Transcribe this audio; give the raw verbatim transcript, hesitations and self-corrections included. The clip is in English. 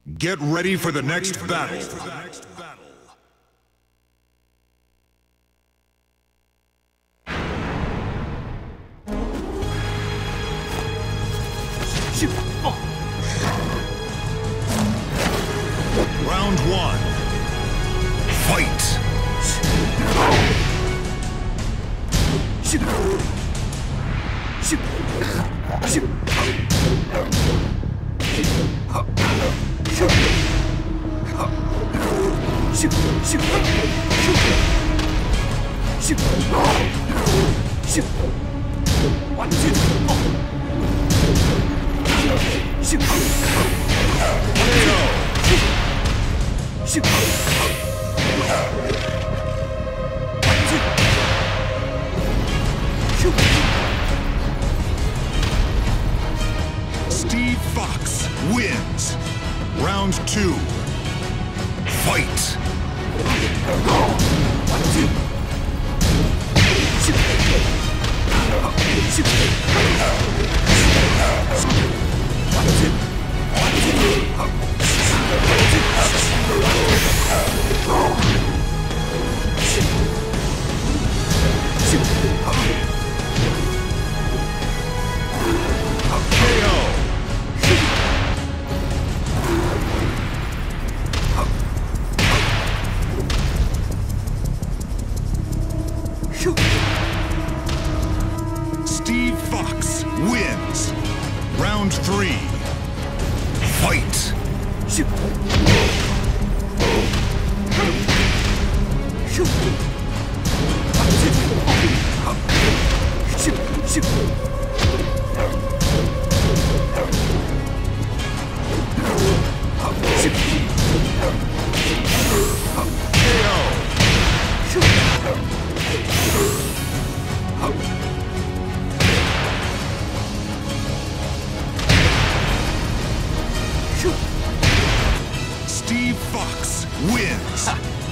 Get ready for the next battle. Round one. Fight! Steve Fox wins. Round two. Fight! Steve Fox wins. Round three. Fight! Steve Fox wins.